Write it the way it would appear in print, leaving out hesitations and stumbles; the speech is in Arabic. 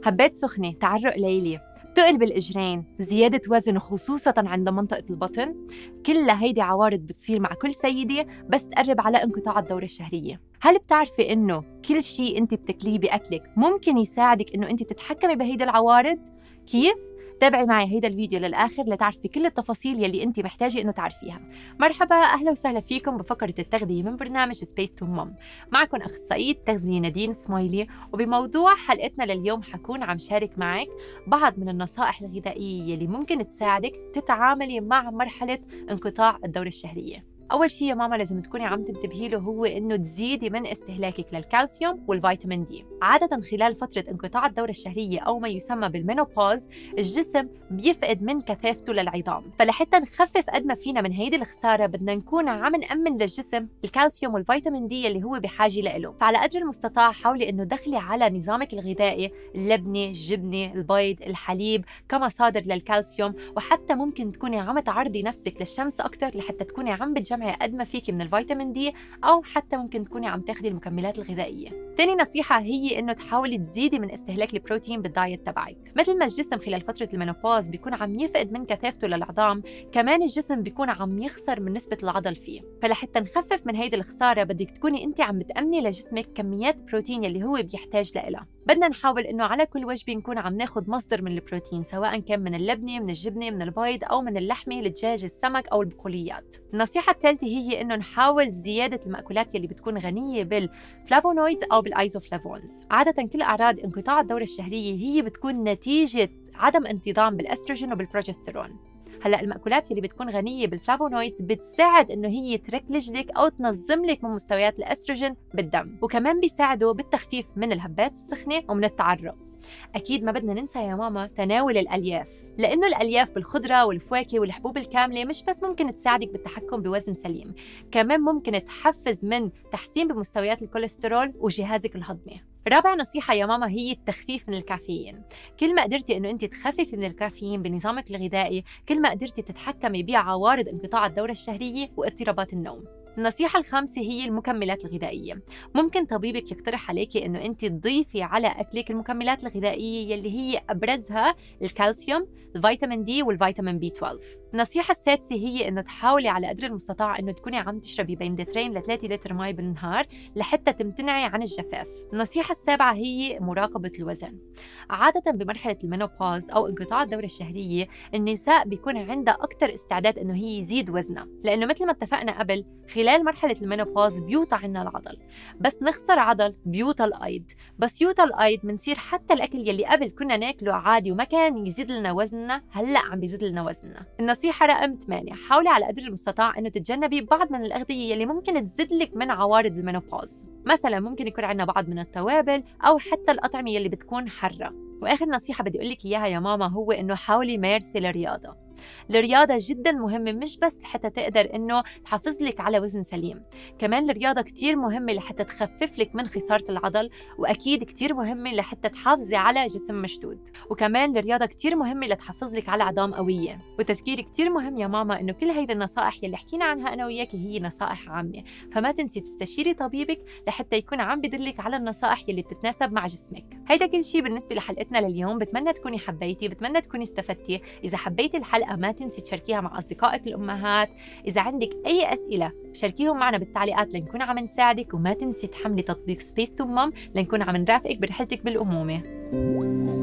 هبات سخنة، تعرق ليلي، تقل بالإجرين، زيادة وزن خصوصاً عند منطقة البطن، كلها هيدي عوارض بتصير مع كل سيدة بس تقرب على انقطاع الدورة الشهرية. هل بتعرفي إنه كل شيء أنت بتاكليه بأكلك ممكن يساعدك إنه أنت تتحكمي بهيدي العوارض؟ كيف؟ تابعي معي هيدا الفيديو للآخر لتعرفي كل التفاصيل يلي أنت محتاجة إنه تعرفيها. مرحبا، أهلا وسهلا فيكم بفقرة التغذية من برنامج سبيس تو مام. معكم أخصائية تغذية نادين سمايلي، وبموضوع حلقتنا لليوم حكون عم شارك معك بعض من النصائح الغذائية يلي ممكن تساعدك تتعاملي مع مرحلة انقطاع الدورة الشهرية. أول شيء يا ماما لازم تكوني عم تنتبهي له هو إنه تزيدي من استهلاكك للكالسيوم والفيتامين دي. عادة خلال فترة انقطاع الدورة الشهرية أو ما يسمى بالمينوبوز الجسم بيفقد من كثافته للعظام، فلحتى نخفف قد ما فينا من هيدي الخسارة بدنا نكون عم نأمن للجسم الكالسيوم والفيتامين دي اللي هو بحاجة له. فعلى قدر المستطاع حاولي إنه دخلي على نظامك الغذائي اللبنة، الجبنة، البيض، الحليب كمصادر للكالسيوم، وحتى ممكن تكوني عم تعرضي نفسك للشمس أكتر لحتى تكوني عم بتجمعي قد ما فيكي من الفيتامين دي، أو حتى ممكن تكوني عم تاخدي المكملات الغذائية. تاني نصيحة هي إنه تحاولي تزيدي من استهلاك البروتين بالدايت تبعك. مثل ما الجسم خلال فترة المينوبوز بيكون عم يفقد من كثافته للعظام، كمان الجسم بيكون عم يخسر من نسبة العضل فيه. فلحتى نخفف من هيدي الخسارة بدك تكوني أنت عم بتأمني لجسمك كميات بروتين يلي هو بيحتاج لها. بدنا نحاول إنه على كل وجبة نكون عم ناخد مصدر من البروتين، سواء كان من اللبنة، من الجبنة، من البيض، أو من اللحمة، الدجاج، السمك أو البقوليات. النصيحة الثالثة هي إنه نحاول زيادة المأكولات يلي بتكون غنية بالفلافونويدز أو بالأيزوفلافونز. عادة كل أعراض انقطاع الدورة الشهرية هي بتكون نتيجة عدم انتظام بالأستروجين وبالبروجسترون. هلا المأكولات اللي بتكون غنية بالفلافونويدز بتساعد إنه هي تركلج لك أو تنظم لك من مستويات الأستروجين بالدم، وكمان بيساعدوا بالتخفيف من الهبات السخنة ومن التعرق. أكيد ما بدنا ننسى يا ماما تناول الألياف، لأنه الألياف بالخضرة والفواكه والحبوب الكاملة مش بس ممكن تساعدك بالتحكم بوزن سليم، كمان ممكن تحفز من تحسين بمستويات الكوليسترول وجهازك الهضمي. رابع نصيحة يا ماما هي التخفيف من الكافيين. كل ما قدرتي إنه أنت تخففي من الكافيين بنظامك الغذائي، كل ما قدرتي تتحكمي بعوارض انقطاع الدورة الشهرية واضطرابات النوم. النصيحة الخامسة هي المكملات الغذائية. ممكن طبيبك يقترح عليكي إنه أنت تضيفي على أكلك المكملات الغذائية يلي هي أبرزها الكالسيوم، الفيتامين دي والفيتامين بي 12. النصيحة السادسة هي إنه تحاولي على قدر المستطاع إنه تكوني عم تشربي بين 2 ل 3 لتر مي بالنهار لحتى تمتنعي عن الجفاف. النصيحة السابعة هي مراقبة الوزن. عادة بمرحلة المينوبوز أو انقطاع الدورة الشهرية النساء بيكون عندها أكثر استعداد إنه هي يزيد وزنها، لأنه مثل ما اتفقنا قبل خلال مرحلة المينوبوز بيوطى عنا العضل، بس نخسر عضل بيوطى الأيض، بس يوطى الأيض منصير حتى الأكل يلي قبل كنا ناكله عادي وما كان يزيد لنا وزننا هلأ عم بيزيد لنا وزننا. النصيحة رقم 8، حاولي على قدر المستطاع إنه تتجنبي بعض من الأغذية يلي ممكن تزيد لك من عوارض المينوبوز. مثلا ممكن يكون عندنا بعض من التوابل أو حتى الأطعمة يلي بتكون حارة. وآخر نصيحة بدي أقول لك إياها يا ماما هو إنه حاولي مارسي الرياضة. الرياضة جدا مهمة، مش بس لحتى تقدر إنه تحافظ لك على وزن سليم، كمان الرياضة كتير مهمة لحتى تخفف لك من خسارة العضل، وأكيد كتير مهمة لحتى تحافظي على جسم مشدود، وكمان الرياضة كتير مهمة لتحافظ لك على عظام قوية. والتفكير كتير مهم يا ماما إنه كل هيدي النصائح يلي حكينا عنها أنا وياكي هي نصائح عامة، فما تنسي تستشيري طبيبك لحتى يكون عم بدلك على النصائح يلي بتتناسب مع جسمك. هيدا كل شيء بالنسبة لحلقتنا لليوم. بتمنى تكوني حبيتي، بتمنى تكوني استفدتي. إذا حبيتي الحلقة ما تنسي تشاركيها مع أصدقائك الأمهات. إذا عندك أي أسئلة شاركيهم معنا بالتعليقات لنكون عم نساعدك، وما تنسي تحملي تطبيق سبيس تو مام لنكون عم نرافقك برحلتك بالأمومة.